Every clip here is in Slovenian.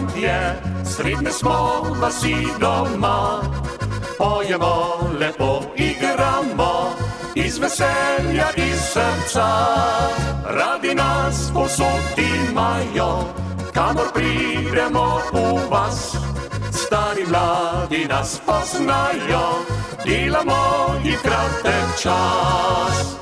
fantje, srednje smo vasi doma. Pojemo, lepo igramo, iz veselja, iz srca. Radi nas povsod imajo, kamor pridemo v vas. Stari mladi nas poznajo, delamo jih kratek čas.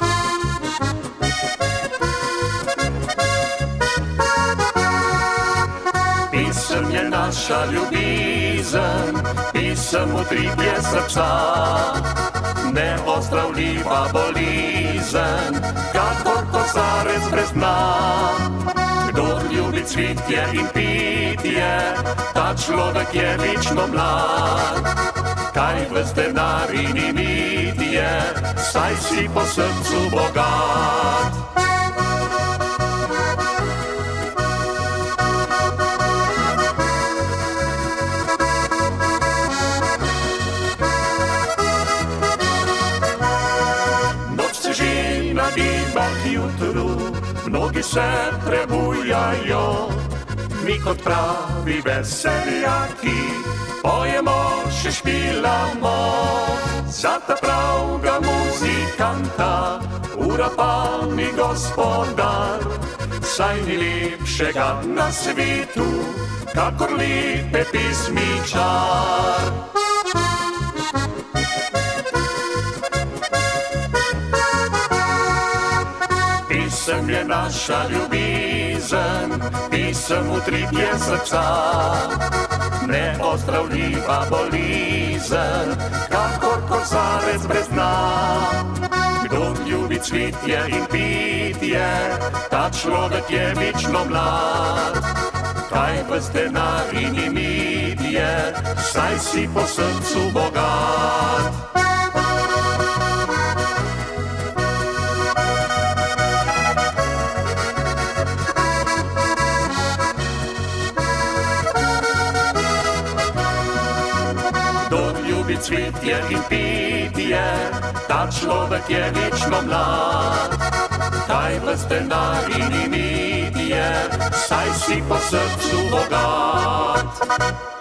Pisem je naša ljubezen, pisem utripje srca, neozdravljiva bolezen, kakor kozarec brez dna. Kdor ljubi cvitje in pitje, ta človek je večno mlad. Kaj ves denar in imitje, saj si po srcu bogat. Nagibak jutru, mnogi se prebujajo, mi kot pravi veseljaki pojemo, še špilamo. Za ta pravga muzikanta, ura pa mi gospodar, saj ni lepšega na svetu, kakor lepe pesmi čar. Pisem je naša ljubezen, pisem utripje srca, neozdravljiva bolezen, kakor kozarec brez dna. Kdor ljubi cvitje in pitje, ta človek je večno mlad. Kaj ves denar in imitje, saj si po srcu bogat. Cvitje in pitje, ta človek je večno mlad. Kaj ves denar in imitje, saj si po srcu bogat.